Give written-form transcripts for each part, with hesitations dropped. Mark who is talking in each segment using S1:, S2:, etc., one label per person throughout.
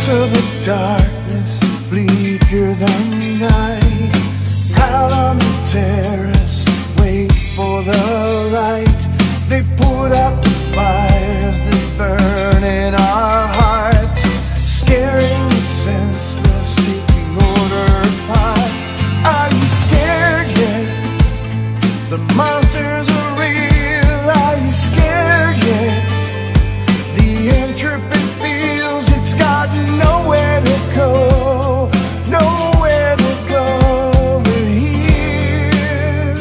S1: Till the darkness is bleaker than night. Out on the terrace, wait for the light. They put out the fires that burn in our hearts, scaring the senseless, taking order apart. Are you scared yet? The monsters are real. Are you scared yet? The intrepid feels it's got nowhere to go, nowhere to go but here.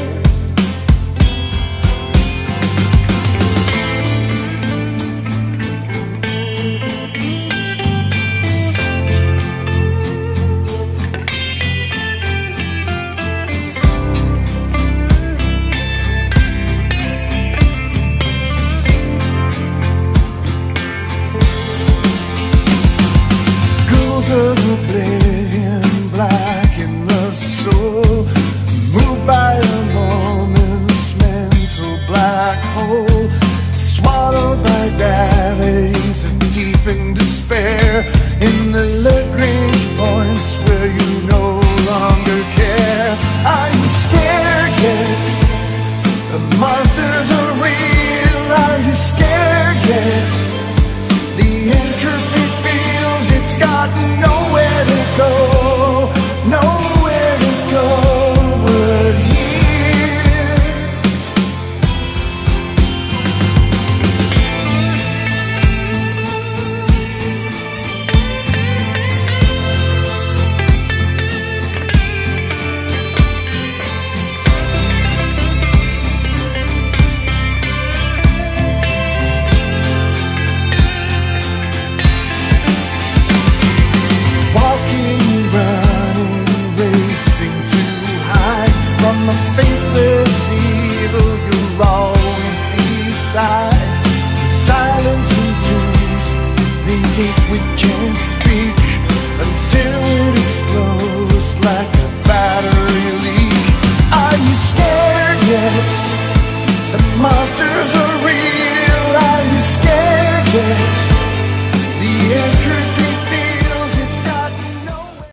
S1: Ghouls of oblivion, black in the soul, moved by a moment's mental black hole, swallowed by gravity, so deep in despair, in the Lagrange points where you no longer care. Are you scared yet? The monsters are real. Are you scared yet? The intrepid feels it's got nowhere to go, nowhere to go but here. Walking, running, racing to hide from the faceless evil you'll always be beside. The silence entombs the hate we can't speak until it explodes like a battery leak. Are you scared yet?